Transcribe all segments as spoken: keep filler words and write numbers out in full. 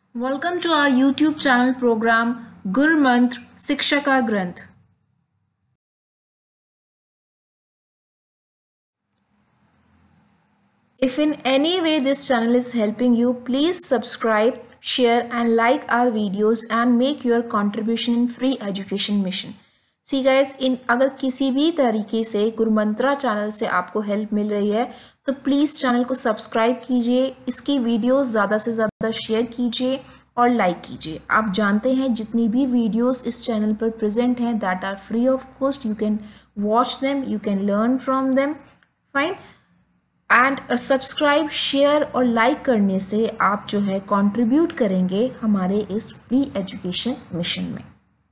Welcome to our YouTube channel program Gur Mantra Shiksha Ka Granth. If in any way this channel is helping you, please subscribe, share and like our videos and make your contribution in free education mission. See guys, in अगर किसी भी तरीके से गुरुमंत्रा channel से आपको help मिल रही है तो प्लीज़ चैनल को सब्सक्राइब कीजिए, इसकी वीडियोस ज़्यादा से ज़्यादा शेयर कीजिए और लाइक कीजिए। आप जानते हैं जितनी भी वीडियोस इस चैनल पर प्रेजेंट हैं that are free of cost, you can watch them, you can learn from them, fine. And subscribe, share और लाइक करने से आप जो है कंट्रीब्यूट करेंगे हमारे इस फ्री एजुकेशन मिशन में।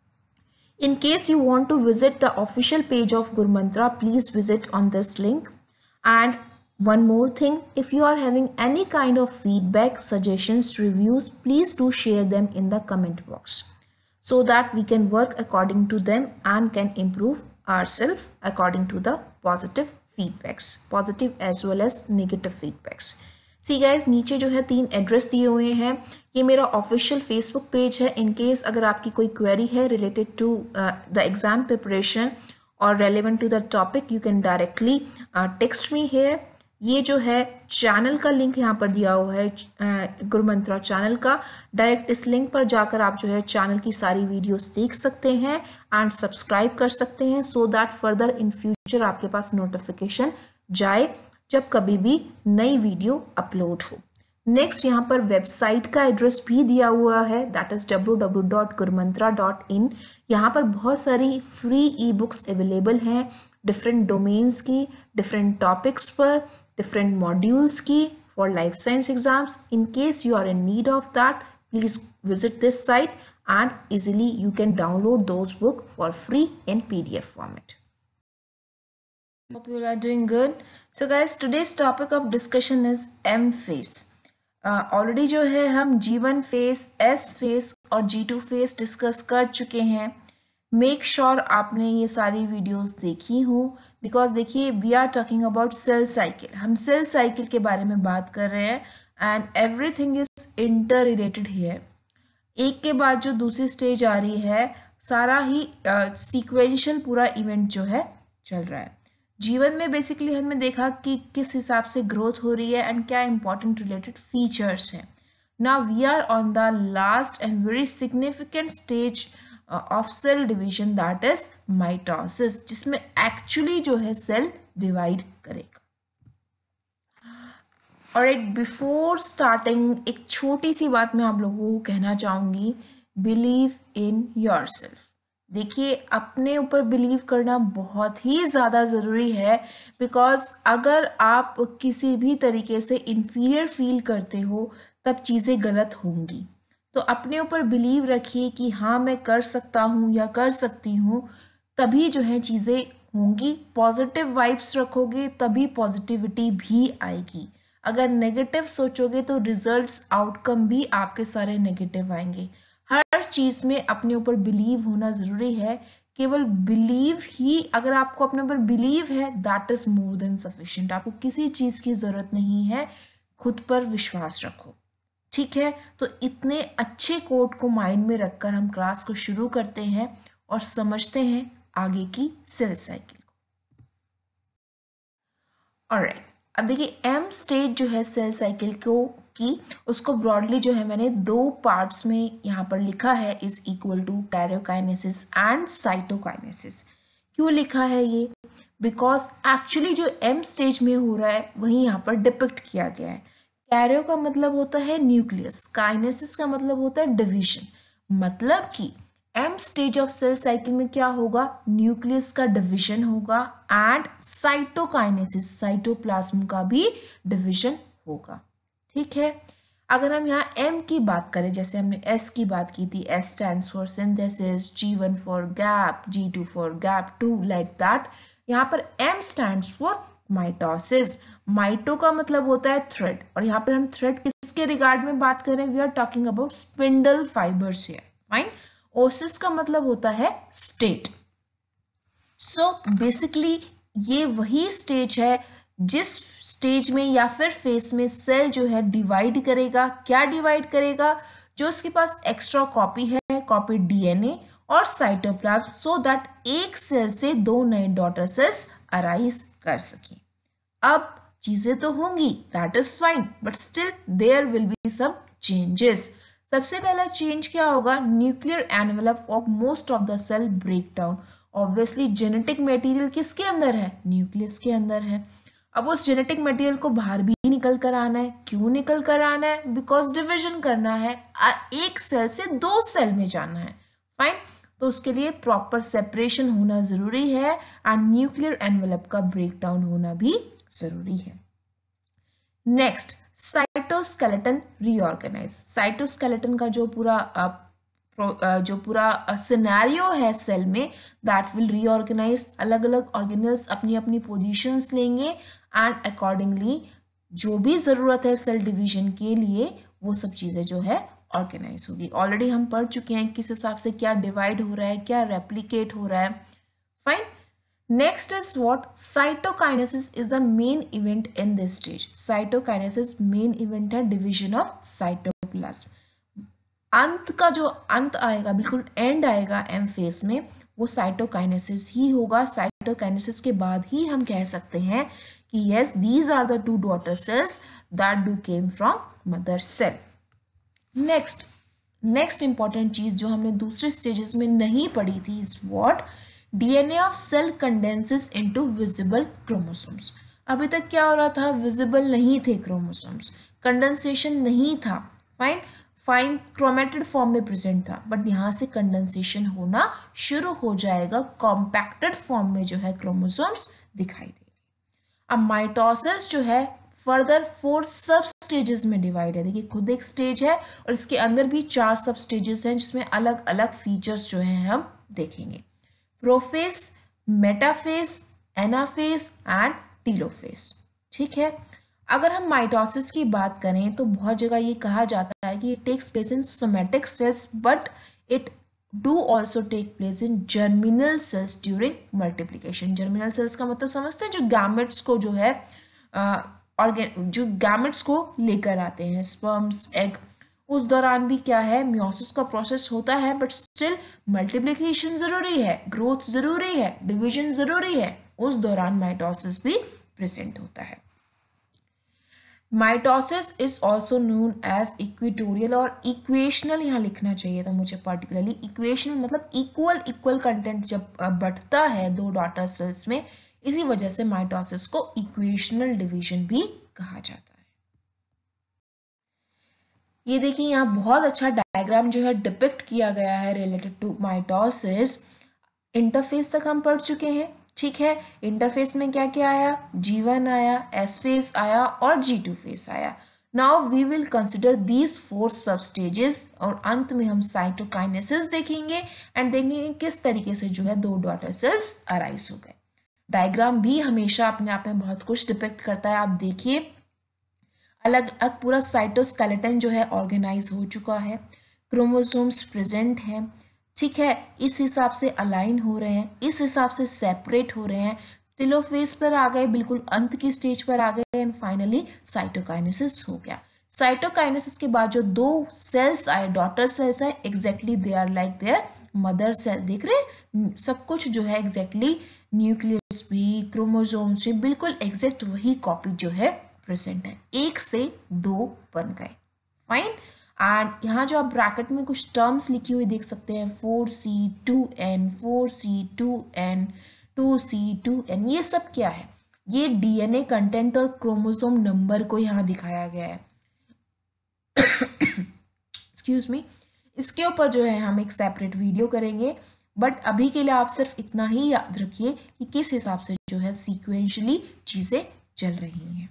In case you want to visit the official page of Gurmantra, please visit on this link. And one more thing, if you are having any kind of feedback, suggestions, reviews, please do share them in the comment box so that we can work according to them and can improve ourselves according to the positive feedbacks, positive as well as negative feedbacks. See guys, नीचे जो है तीन address दिए हुए हैं। ये मेरा official Facebook page है। इन केस अगर आपकी कोई क्वेरी है related to the exam preparation और relevant to the topic, you can directly text me here. ये जो है चैनल का लिंक यहाँ पर दिया हुआ है, गुरुमंत्रा चैनल का। डायरेक्ट इस लिंक पर जाकर आप जो है चैनल की सारी वीडियोस देख सकते हैं एंड सब्सक्राइब कर सकते हैं so that further in future आपके पास नोटिफिकेशन जाए जब कभी भी नई वीडियो अपलोड हो। नेक्स्ट यहाँ पर वेबसाइट का एड्रेस भी दिया हुआ है, that is W W W dot Gurmantra dot in. यहाँ पर बहुत सारी फ्री ई बुक्स अवेलेबल हैं डिफरेंट डोमेन्स की, डिफरेंट टॉपिक्स पर, डिफरेंट मॉड्यूल्स की for life science exams. In case you are in need of that, please visit this site and easily you can download those book for free in P D F format. Hope you are doing good. So guys, today's topic of discussion is M phase. Already uh, जो है हम G one phase, S phase और G two face discuss कर चुके हैं। Make sure आपने ये सारी वीडियोस देखी हो, बिकॉज देखिए we are talking about cell cycle. हम सेल साइकिल के बारे में बात कर रहे हैं and everything is interrelated here. एक के बाद जो दूसरी स्टेज आ रही है, सारा ही सीक्वेंशियल uh, पूरा इवेंट जो है चल रहा है। जीवन में बेसिकली हमने देखा कि किस हिसाब से ग्रोथ हो रही है एंड क्या इंपॉर्टेंट रिलेटेड फीचर्स हैं। Now we are on the last and very significant stage of cell division, that is mitosis, जिसमें एक्चुअली जो है सेल डिवाइड करेगा। ऑलराइट, बिफोर स्टार्टिंग एक छोटी सी बात मैं आप लोगों को कहना चाहूँगी, बिलीव इन योरसेल्फ। देखिए, अपने ऊपर बिलीव करना बहुत ही ज़्यादा ज़रूरी है, बिकॉज अगर आप किसी भी तरीके से इन्फीरियर फील करते हो तब चीज़ें गलत होंगी। तो अपने ऊपर बिलीव रखिए कि हाँ मैं कर सकता हूँ या कर सकती हूँ, तभी जो है चीज़ें होंगी। पॉजिटिव वाइब्स रखोगे तभी पॉजिटिविटी भी आएगी। अगर नेगेटिव सोचोगे तो रिजल्ट्स, आउटकम भी आपके सारे नेगेटिव आएंगे। हर चीज़ में अपने ऊपर बिलीव होना ज़रूरी है। केवल बिलीव ही, अगर आपको अपने ऊपर बिलीव है, that is more than sufficient. आपको किसी चीज़ की ज़रूरत नहीं है, खुद पर विश्वास रखो, ठीक है। तो इतने अच्छे कोट को माइंड में रखकर हम क्लास को शुरू करते हैं और समझते हैं आगे की सेल साइकिल को। ऑलराइट, अब देखिए एम स्टेज जो है सेल साइकिल को की, उसको ब्रॉडली जो है मैंने दो पार्ट्स में यहाँ पर लिखा है, is equal to karyokinesis and cytokinesis. क्यों लिखा है ये? बिकॉज एक्चुअली जो एम स्टेज में हो रहा है वही यहाँ पर डिपिक्ट किया गया है। कैरियो का मतलब होता है न्यूक्लियस, काइनेसिस का मतलब होता है डिवीजन। मतलब कि M stage of cell cycle में क्या होगा, न्यूक्लियस का डिवीजन होगा एंड साइटोकाइनेसिस, साइटोप्लाज्म का भी डिवीजन होगा, ठीक है। अगर हम यहाँ M की बात करें, जैसे हमने S की बात की थी, S stands for synthesis, G one for gap, G two for gap two, like that. यहाँ पर M stands for mitosis. Mito का मतलब होता है थ्रेड, और यहाँ पर हम थ्रेड किसके रिगार्ड में बात करें, we are talking about spindle fibres here, fine. Osis का मतलब होता है स्टेट। सो बेसिकली ये वही स्टेज है जिस स्टेज में या फिर फेस में सेल जो है डिवाइड करेगा। क्या डिवाइड करेगा? जो उसके पास एक्स्ट्रा कॉपी है, कॉपी डीएनए और साइटोप्लाज्म, सो दैट एक सेल से दो नए डॉटर सेल्स अराइज कर सके। अब चीजें तो होंगी, that is fine, but still there will be some changes. सबसे पहला चेंज क्या होगा, nuclear envelope of most of the cell break down. Obviously genetic material किसके अंदर है, न्यूक्लियस के अंदर है। अब उस जेनेटिक मटेरियल को बाहर भी निकल कर आना है। क्यों निकल कर आना है, बिकॉज डिविजन करना है, एक सेल से दो सेल में जाना है, फाइन। तो उसके लिए प्रॉपर सेपरेशन होना जरूरी है एंड न्यूक्लियर एनवेलप का ब्रेक डाउन होना भी जरूरी है। Next, cytoskeleton reorganise. साइटोस्केलेटन का जो पूरा जो पूरा सिनेरियो है सेल में, दैट विल रीऑर्गेनाइज। अलग अलग ऑर्गेनल्स अपनी अपनी पोजीशंस लेंगे एंड अकॉर्डिंगली जो भी जरूरत है सेल डिवीजन के लिए वो सब चीजें जो है ऑर्गेनाइज होगी। ऑलरेडी हम पढ़ चुके हैं किस हिसाब से क्या डिवाइड हो रहा है, क्या रेप्लिकेट हो रहा है, fine. Next is what, cytokinesis is the main event in this stage. Cytokinesis main event है डिवीजन ऑफ साइटोप्लाज्म। अंत का जो अंत आएगा, बिल्कुल एंड आएगा एम फेज में, वो साइटोकाइनेसिस ही होगा। साइटोकाइनेसिस के बाद ही हम कह सकते हैं कि yes these are the two daughter cells that do came from mother cell. Next next important चीज जो हमने दूसरे स्टेजेस में नहीं पढ़ी थी is what, DNA of cell condenses into visible chromosomes. अभी तक क्या हो रहा था, विजिबल नहीं थे क्रोमोसोम्स, कंडेंसेशन नहीं था, फाइन फाइन क्रोमेटेड फॉर्म में प्रेजेंट था, बट यहाँ से कंडेंसेशन होना शुरू हो जाएगा, कॉम्पैक्टेड फॉर्म में जो है क्रोमोसोम्स दिखाई देंगे। अब माइटोसिस जो है फर्दर फोर सब स्टेजेस में डिवाइड है। देखिए खुद एक स्टेज है और इसके अंदर भी चार सब स्टेजेस हैं जिसमें अलग अलग फीचर्स जो हैं हम देखेंगे। Prophase, metaphase, anaphase and telophase, ठीक है। अगर हम माइटोसिस की बात करें तो बहुत जगह ये कहा जाता है कि it takes place in somatic cells, but it do also take place in germinal cells during multiplication. Germinal cells का मतलब समझते हैं, जो गैमेट्स को जो है ऑर्गेन जो गैमेट्स को लेकर आते हैं, स्पर्म्स, एग, उस दौरान भी क्या है, मियोसिस का प्रोसेस होता है, बट स्टिल मल्टीप्लिकेशन जरूरी है, ग्रोथ जरूरी है, डिवीजन जरूरी है, उस दौरान माइटोसिस भी प्रेजेंट होता है। Mitosis is also known as equatorial और इक्वेशनल, यहाँ लिखना चाहिए था मुझे पर्टिकुलरली। इक्वेशनल मतलब इक्वल इक्वल कंटेंट जब बढ़ता है दो डॉटर सेल्स में, इसी वजह से माइटोसिस को इक्वेशनल डिवीजन भी कहा जाता है। ये देखिए यहाँ बहुत अच्छा डायग्राम जो है डिपिक्ट किया गया है रिलेटेड टू माइटोसिस। इंटरफेस तक हम पढ़ चुके हैं, ठीक है। इंटरफेस में क्या क्या आया, जी वन आया, एस फेस आया और जी टू फेस आया। Now we will consider these four sub stages और अंत में हम साइटोकाइनेसिस देखेंगे एंड देखेंगे किस तरीके से जो है दो डॉटर सेल्स अराइज हो गए। डायग्राम भी हमेशा अपने आप में बहुत कुछ डिपिक्ट करता है। आप देखिए अलग अलग पूरा साइटोस्केलेटन जो है ऑर्गेनाइज हो चुका है, क्रोमोसोम्स प्रेजेंट हैं, ठीक है, इस हिसाब से अलाइन हो रहे हैं, इस हिसाब से सेपरेट हो रहे हैं, टेलोफेज पर आ गए, बिल्कुल अंत की स्टेज पर आ गए एंड फाइनली साइटोकाइनेसिस हो गया। साइटोकाइनेसिस के बाद जो दो सेल्स आए, डॉटर सेल्स आए, exactly they are like their mother cell. देख रहे हैं सब कुछ जो है एग्जैक्टली, न्यूक्लियस भी, क्रोमोसोम्स भी, बिल्कुल एग्जैक्ट वही कॉपी जो है प्रेजेंट है, एक से दो बन गए, फाइन। एंड यहाँ जो आप ब्रैकेट में कुछ टर्म्स लिखी हुई देख सकते हैं, four C two N, four C two N, two C two N, ये सब क्या है, ये डीएनए कंटेंट और क्रोमोसोम नंबर को यहाँ दिखाया गया है। एक्सक्यूज मी, इसके ऊपर जो है हम एक सेपरेट वीडियो करेंगे, बट अभी के लिए आप सिर्फ इतना ही याद रखिए कि किस हिसाब से जो है सीक्वेंशली चीजें चल रही हैं।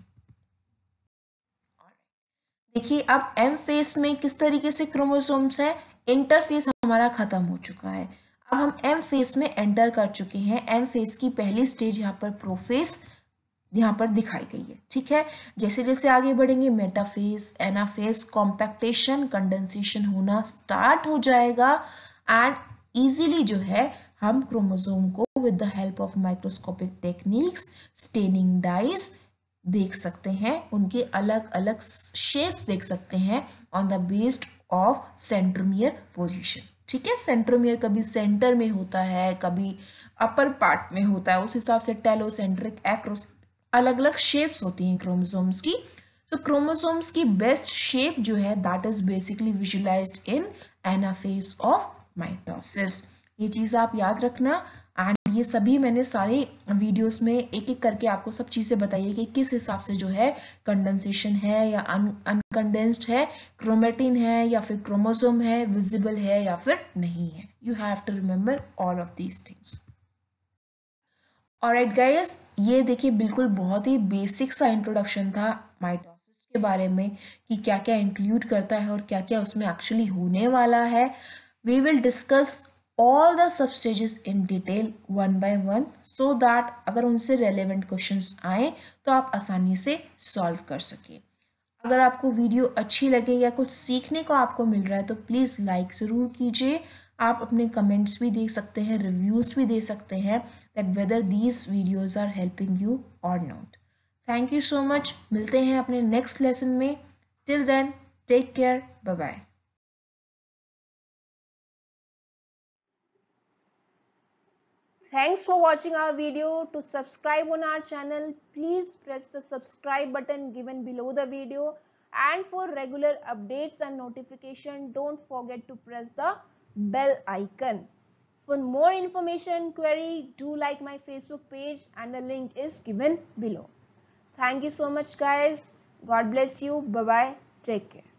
देखिए अब एम फेस में किस तरीके से क्रोमोसोम्स हैं, इंटरफेस हमारा खत्म हो चुका है, अब हम एम फेस में एंटर कर चुके हैं। एम फेस की पहली स्टेज यहाँ पर प्रोफेस यहाँ पर दिखाई गई है, ठीक है। जैसे जैसे आगे बढ़ेंगे मेटाफेस, एनाफेस, कॉम्पैक्टेशन, कंडेंसेशन होना स्टार्ट हो जाएगा एंड इजीली जो है हम क्रोमोसोम को with the help of microscopic techniques, staining dyes देख सकते हैं, उनके अलग अलग शेप्स देख सकते हैं on the based of centromere position. ठीक है, सेंट्रोमियर कभी सेंटर में होता है, कभी अपर पार्ट में होता है, उस हिसाब से टेलोसेंट्रिक, एक्रोस, अलग अलग शेप्स होती हैं क्रोमोसोम्स की। सो क्रोमोसोम्स की बेस्ट शेप जो है that is basically visualised in anaphase of mitosis. ये चीज़ आप याद रखना। एंड ये सभी मैंने सारे वीडियोस में एक एक करके आपको सब चीज़ें बताई है कि किस हिसाब से जो है कंडेंसेशन है या अनकंडेंस्ड है, क्रोमेटिन है या फिर क्रोमोसोम है, विजिबल है या फिर नहीं है। You have to remember all of these things. Alright guys, ये देखिए बिल्कुल बहुत ही बेसिक सा इंट्रोडक्शन था माइटोसिस के बारे में कि क्या क्या इंक्लूड करता है और क्या क्या उसमें एक्चुअली होने वाला है। We will discuss all the substages in detail one by one so that अगर उनसे relevant questions आए तो आप आसानी से solve कर सकें। अगर आपको वीडियो अच्छी लगे या कुछ सीखने को आपको मिल रहा है तो प्लीज़ लाइक ज़रूर कीजिए। आप अपने कमेंट्स भी दे सकते हैं, रिव्यूज़ भी दे सकते हैं that whether these videos are helping you और not. Thank you so much. मिलते हैं अपने नेक्स्ट लेसन में। Till then take care, bye bye. Thanks for watching our video. To subscribe on our channel, please press the subscribe button given below the video. And for regular updates and notification, don't forget to press the bell icon. For more information query, do like my Facebook page and the link is given below. Thank you so much guys. God bless you. Bye bye. Take care.